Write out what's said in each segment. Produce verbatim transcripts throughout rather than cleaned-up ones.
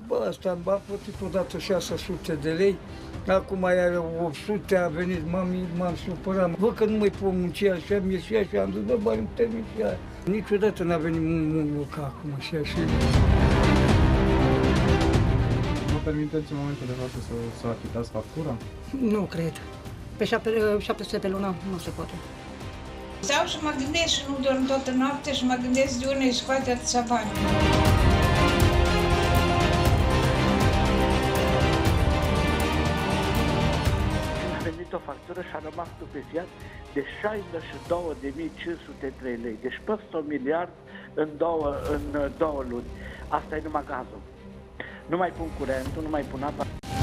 bă, ăsta a plătit odată șase sute de lei, acum are opt sute, a venit, m-am supărat. Văd că nu mai pot munci așa, mi-e și așa, am zis, bă, bani, nu termin și aia. Niciodată n-a venit unul ca acum și așa. Vă permiteți în momentul de față să, să achitați factura? Nu cred. Pe șapte sute pe lună nu se poate. Stau și mă gândesc și nu dorm toată noaptea și mă gândesc de unde îi scoate atâția bani. A venit o factură și a rămas stupefiat de șaizeci și două de mii cinci sute trei lei. Deci peste un miliard în două, în două luni. Asta e numai gazul. Nu mai pun curentul, nu mai pun apa.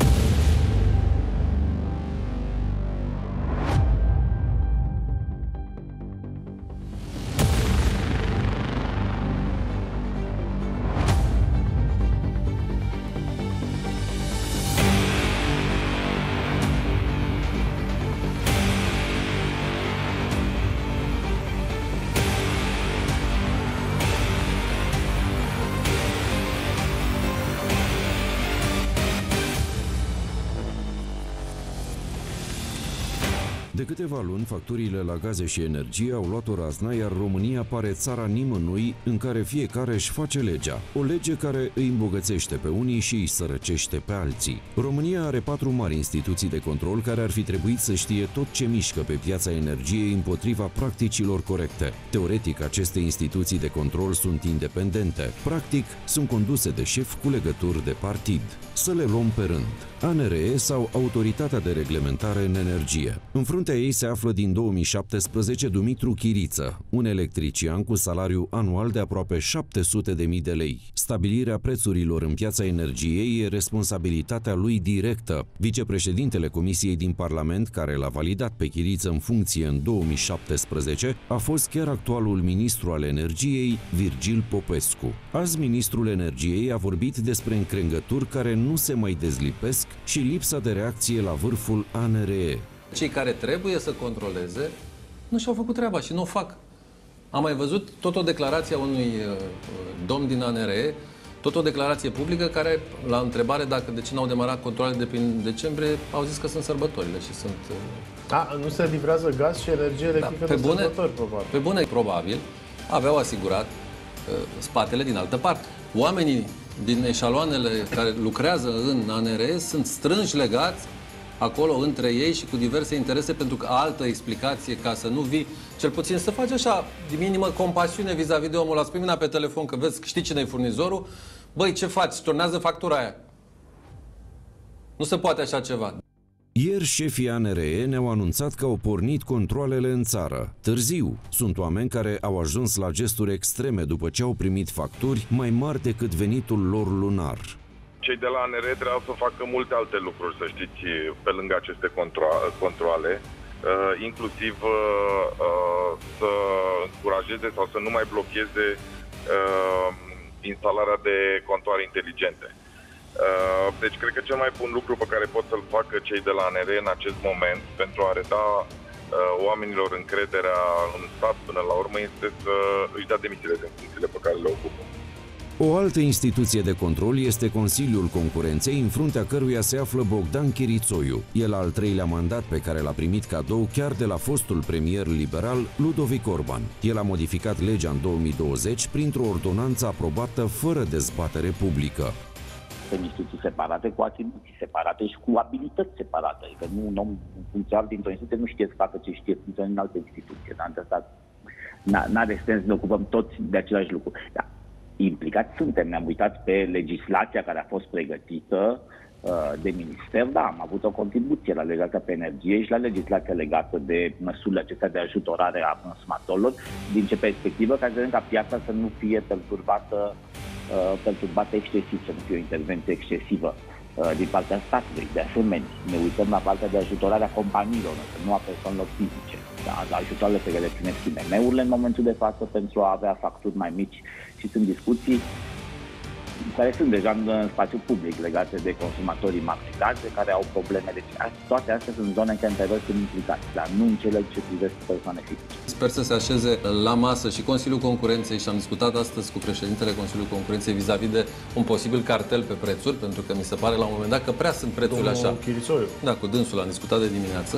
De câteva luni, facturile la gaze și energie au luat o razna, iar România pare țara nimănui în care fiecare își face legea. O lege care îi îmbogățește pe unii și îi sărăcește pe alții. România are patru mari instituții de control care ar fi trebuit să știe tot ce mișcă pe piața energiei împotriva practicilor corecte. Teoretic, aceste instituții de control sunt independente. Practic, sunt conduse de șef cu legături de partid. Să le luăm pe rând. A N R E sau Autoritatea de Reglementare în Energie. În fruntea ei se află din două mii șaptesprezece Dumitru Chiriță, un electrician cu salariu anual de aproape șapte sute de mii de lei. Stabilirea prețurilor în piața energiei e responsabilitatea lui directă. Vicepreședintele Comisiei din Parlament, care l-a validat pe Chiriță în funcție în două mii șaptesprezece, a fost chiar actualul ministru al energiei, Virgil Popescu. Azi, ministrul energiei a vorbit despre încrengături care nu se mai dezlipesc și lipsa de reacție la vârful A N R E. Cei care trebuie să controleze nu și-au făcut treaba și nu o fac. Am mai văzut tot o declarație a unui uh, domn din A N R E, tot o declarație publică care, la întrebare dacă de ce n-au demarat controlele de prin decembrie, au zis că sunt sărbătorile și sunt... Uh... A, nu se livrează gaz și energie electrică da, de bune, sărbători, probabil. Pe bune, probabil, aveau asigurat uh, spatele din altă parte. Oamenii din eșaloanele care lucrează în A N R E sunt strânși legați acolo între ei și cu diverse interese, pentru că altă explicație ca să nu vii, cel puțin să faci așa, de minimă compasiune vis-a-vis de omul ăla, spui mâna pe telefon că vezi, știi cine e furnizorul, băi, ce faci? Turnează factura aia. Nu se poate așa ceva. Ieri, șefii A N R E ne-au anunțat că au pornit controalele în țară. Târziu, sunt oameni care au ajuns la gesturi extreme după ce au primit facturi mai mari decât venitul lor lunar. Cei de la A N R E trebuiau să facă multe alte lucruri, să știți, pe lângă aceste contro- controale, uh, inclusiv uh, să încurajeze sau să nu mai blocheze uh, instalarea de contoare inteligente. Uh, deci cred că cel mai bun lucru pe care pot să-l facă cei de la A N R E în acest moment pentru a reda uh, oamenilor încrederea în stat până la urmă este să își dea demisiile din funcțiile pe care le ocupă. O altă instituție de control este Consiliul Concurenței, în fruntea căruia se află Bogdan Chirițoiu. El al treilea mandat pe care l-a primit cadou chiar de la fostul premier liberal Ludovic Orban. El a modificat legea în două mii douăzeci printr-o ordonanță aprobată fără dezbatere publică. Sunt instituții separate, cu atribuții separate și cu abilități separate. Adică nu, un om funcționar dintr-o instituție nu știe să facă ce știe funcționar în altă instituție. Dar asta n-are sens să ne ocupăm toți de același lucru. Da. Implicați suntem, ne-am uitat pe legislația care a fost pregătită uh, de minister, da, am avut o contribuție la legislația pe energie și la legislația legată de măsurile acestea de ajutorare a consumatorilor, din ce perspectivă ca să vedem ca piața să nu fie perturbată, uh, perturbată excesiv, să nu fie o intervenție excesivă uh, din partea statului. De asemenea, ne uităm la partea de ajutorare a companiilor, nu a persoanelor fizice. Da, ajutoarele pe care le primesc I M M-urile în momentul de față pentru a avea facturi mai mici și sunt discuții care sunt deja în spațiu public legate de consumatorii mari de gaze, care au probleme. Deci toate astea sunt zone în care într-adevăr sunt implicați, dar nu în cele ce privesc persoane fizice. Sper să se așeze la masă și Consiliul Concurenței și am discutat astăzi cu președintele Consiliului Concurenței vis-a-vis de un posibil cartel pe prețuri, pentru că mi se pare la un moment dat că prea sunt prețurile așa. Chirițoiu. Da, cu dânsul am discutat de dimineață.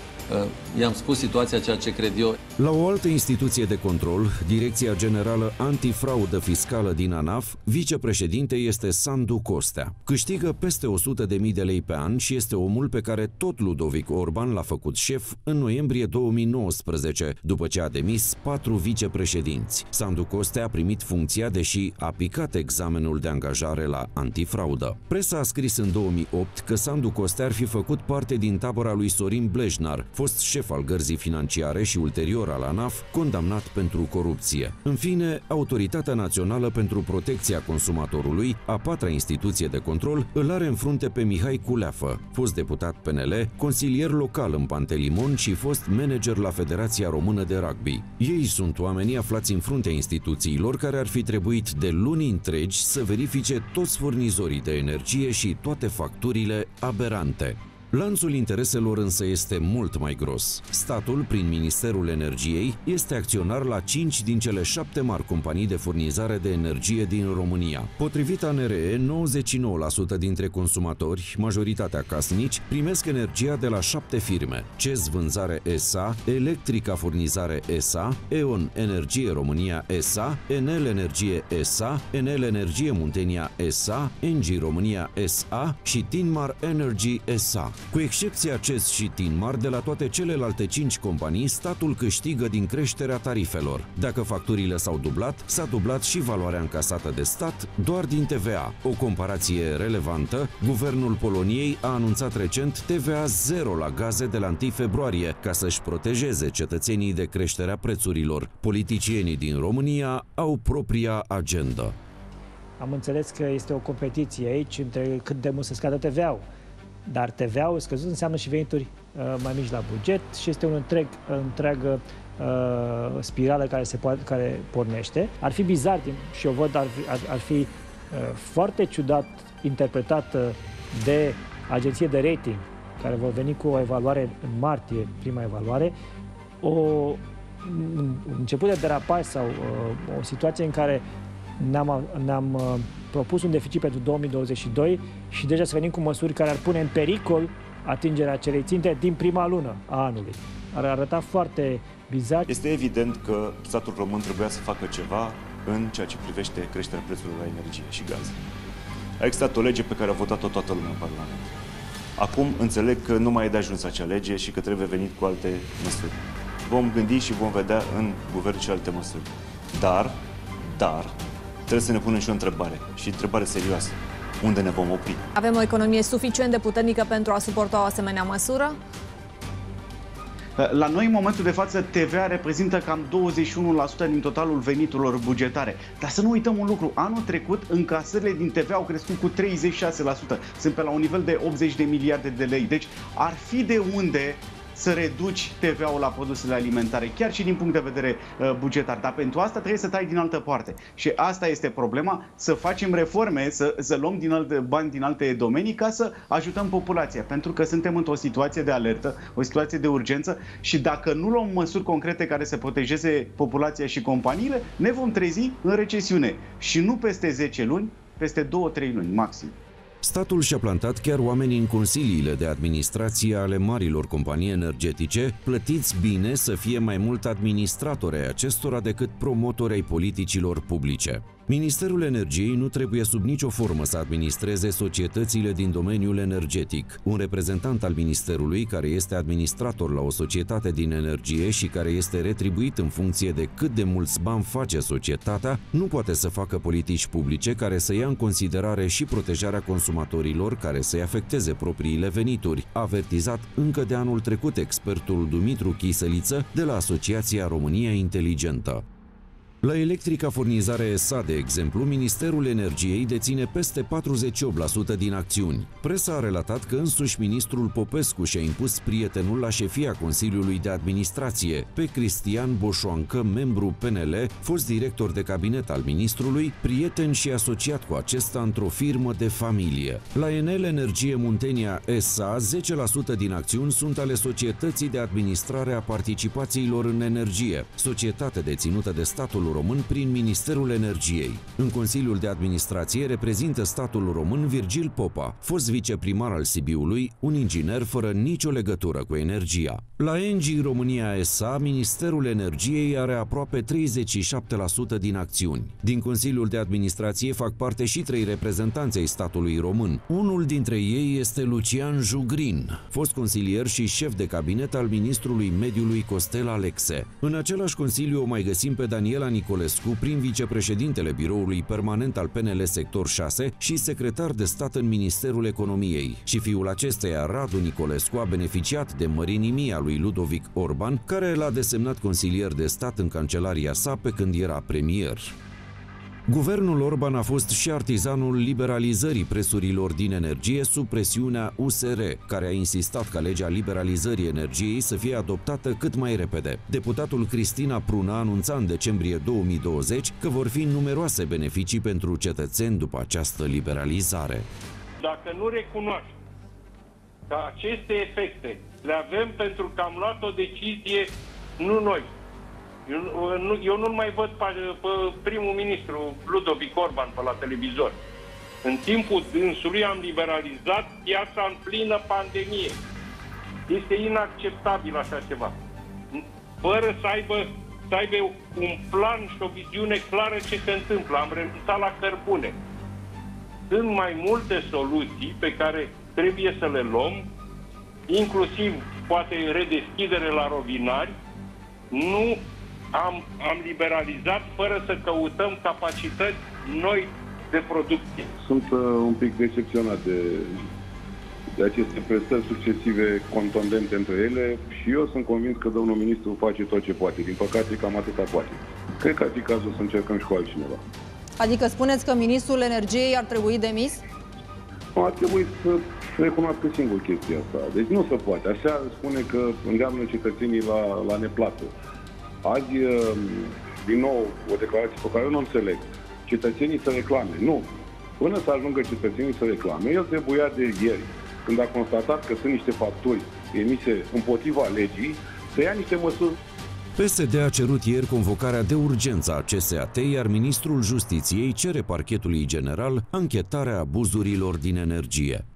I-am spus situația, ceea ce cred eu. La o altă instituție de control, Direcția Generală Antifraudă Fiscală din ANAF, vicepreședinte este Sandu Costea. Câștigă peste o sută de mii de lei pe an și este omul pe care tot Ludovic Orban l-a făcut șef în noiembrie două mii nouăsprezece, după ce a demis patru vicepreședinți. Sandu Costea a primit funcția, deși a picat examenul de angajare la antifraudă. Presa a scris în două mii opt că Sandu Costea ar fi făcut parte din tabăra lui Sorin Blejnar, fost șef al Gărzii Financiare și ulterior al ANAF, condamnat pentru corupție. În fine, Autoritatea Națională pentru Protecția Consumatorului, a patra instituție de control, îl are în frunte pe Mihai Culeafă, fost deputat P N L, consilier local în Pantelimon și fost manager la Federația Română de Rugby. Ei sunt oamenii aflați în fruntea instituțiilor care ar fi trebuit de luni întregi să verifice toți furnizorii de energie și toate facturile aberante. Lanțul intereselor însă este mult mai gros. Statul, prin Ministerul Energiei, este acționar la cinci din cele șapte mari companii de furnizare de energie din România. Potrivit A N R E, nouăzeci și nouă la sută dintre consumatori, majoritatea casnici, primesc energia de la șapte firme: CEZ Vânzare S A, Electrica Furnizare S A, E.ON Energie România S A, Enel Energie S A, Enel Energie Muntenia S A, Engie România S A și Tinmar Energy S A. Cu excepția CEZ și Tinmar, de la toate celelalte cinci companii, statul câștigă din creșterea tarifelor. Dacă facturile s-au dublat, s-a dublat și valoarea încasată de stat doar din T V A. O comparație relevantă, guvernul Poloniei a anunțat recent T V A zero la gaze de la întâi februarie, ca să-și protejeze cetățenii de creșterea prețurilor. Politicienii din România au propria agendă. Am înțeles că este o competiție aici între cât de mult se scadă T V A-ul. Dar T V A-ul scăzut înseamnă și venituri uh, mai mici la buget și este un întreg, întreagă uh, spirală care, se poate, care pornește. Ar fi bizar și eu văd, ar fi, ar, ar fi uh, foarte ciudat interpretată de agenție de rating, care vor veni cu o evaluare în martie, prima evaluare, o, un început de derapaj sau uh, o situație în care ne-am, ne-am uh, propus un deficit pentru două mii douăzeci și doi și deja să venim cu măsuri care ar pune în pericol atingerea acelei ținte din prima lună a anului. Ar arăta foarte bizar. Este evident că statul român trebuia să facă ceva în ceea ce privește creșterea prețurilor la energie și gaze. A existat o lege pe care a votat-o toată lumea în Parlament. Acum înțeleg că nu mai e de ajuns acea lege și că trebuie venit cu alte măsuri. Vom gândi și vom vedea în guvern și alte măsuri. Dar, dar, trebuie să ne punem și o întrebare, și întrebare serioasă. Unde ne vom opri? Avem o economie suficient de puternică pentru a suporta o asemenea măsură? La noi, în momentul de față, T V A reprezintă cam douăzeci și unu la sută din totalul veniturilor bugetare. Dar să nu uităm un lucru. Anul trecut, încasările din T V A au crescut cu treizeci și șase la sută. Sunt pe la un nivel de optzeci de miliarde de lei. Deci ar fi de unde să reduci T V A-ul la produsele alimentare, chiar și din punct de vedere uh, bugetar. Dar pentru asta trebuie să tai din altă parte. Și asta este problema, să facem reforme, să, să luăm din alte bani din alte domenii ca să ajutăm populația. Pentru că suntem într-o situație de alertă, o situație de urgență și dacă nu luăm măsuri concrete care să protejeze populația și companiile, ne vom trezi în recesiune. Și nu peste zece luni, peste două trei luni maxim. Statul și-a plantat chiar oamenii în consiliile de administrație ale marilor companii energetice, plătiți bine să fie mai mult administratori ai acestora decât promotori ai politicilor publice. Ministerul Energiei nu trebuie sub nicio formă să administreze societățile din domeniul energetic. Un reprezentant al Ministerului, care este administrator la o societate din energie și care este retribuit în funcție de cât de mulți bani face societatea, nu poate să facă politici publice care să ia în considerare și protejarea consumatorilor, care să-i afecteze propriile venituri, a avertizat încă de anul trecut expertul Dumitru Chisăliță de la Asociația România Inteligentă. La Electrica Furnizare S A, de exemplu, Ministerul Energiei deține peste patruzeci și opt la sută din acțiuni. Presa a relatat că însuși ministrul Popescu și-a impus prietenul la șefia Consiliului de Administrație, pe Cristian Boșoancă, membru P N L, fost director de cabinet al ministrului, prieten și asociat cu acesta într-o firmă de familie. La Enel Energie Muntenia S A, zece la sută din acțiuni sunt ale Societății de Administrare a Participațiilor în Energie, societate deținută de statul român prin Ministerul Energiei. În Consiliul de Administrație reprezintă statul român Virgil Popa, fost viceprimar al Sibiului, un inginer fără nicio legătură cu energia. La Engie România S A, Ministerul Energiei are aproape treizeci și șapte la sută din acțiuni. Din Consiliul de Administrație fac parte și trei reprezentanți ai statului român. Unul dintre ei este Lucian Jugrin, fost consilier și șef de cabinet al ministrului mediului Costel Alexe. În același consiliu o mai găsim pe Daniela Nicolescu, prim vicepreședintele biroului permanent al P N L Sector șase și secretar de stat în Ministerul Economiei. Și fiul acesteia, Radu Nicolescu, a beneficiat de mărinimia lui Ludovic Orban, care l-a desemnat consilier de stat în cancelaria sa pe când era premier. Guvernul Orban a fost și artizanul liberalizării prețurilor din energie sub presiunea U S R, care a insistat ca legea liberalizării energiei să fie adoptată cât mai repede. Deputatul Cristina Prună anunța în decembrie două mii douăzeci că vor fi numeroase beneficii pentru cetățeni după această liberalizare. Dacă nu recunoaștem că aceste efecte le avem pentru că am luat o decizie, nu noi. Eu nu, eu nu mai văd pe, pe primul ministru Ludovic Orban pe la televizor. În timpul dânsului am liberalizat piața în plină pandemie. Este inacceptabil așa ceva. Fără să aibă, să aibă un plan și o viziune clară ce se întâmplă. Am renunțat la cărbune. Sunt mai multe soluții pe care trebuie să le luăm, inclusiv poate redeschidere la rovinari. Nu Am, am liberalizat fără să căutăm capacități noi de producție. Sunt uh, un pic decepționat de, de aceste prestări succesive contundente între ele și eu sunt convins că domnul ministru face tot ce poate. Din păcate, cam atâta poate. Cred că ar fi cazul să încercăm și cu altcineva. Adică spuneți că ministrul energiei ar trebui demis? Ar trebui să recunoască singur chestia asta. Deci nu se poate. Așa spune că îndeamnă cetățenii la, la neplată. Azi, din nou, o declarație pe care eu nu înțeleg. Cetățenii să reclame. Nu. Până să ajungă cetățenii să reclame, el trebuia de ieri, când a constatat că sunt niște facturi emise împotriva legii, să ia niște măsuri. P S D a cerut ieri convocarea de urgență a C S A T, iar ministrul Justiției cere Parchetului General anchetarea abuzurilor din energie.